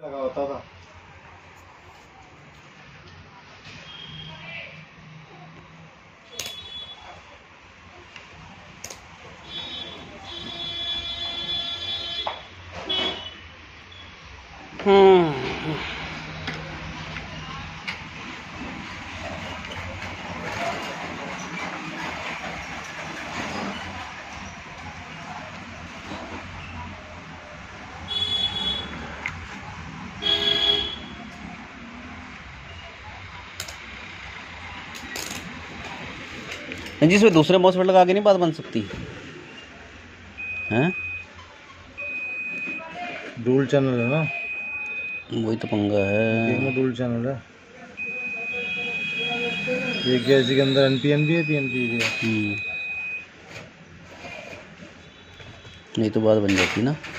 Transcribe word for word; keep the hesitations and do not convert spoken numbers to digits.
लगा होता था। जी इसमें दूसरे मॉसफेट लगा के नहीं बात बन सकती हैं? डुअल चैनल है ना, वही तो पंगा है। डुअल चैनल है। ये गैस के अंदर एनपीएन भी है, पीएनपी भी है। नहीं तो बात बन जाती ना।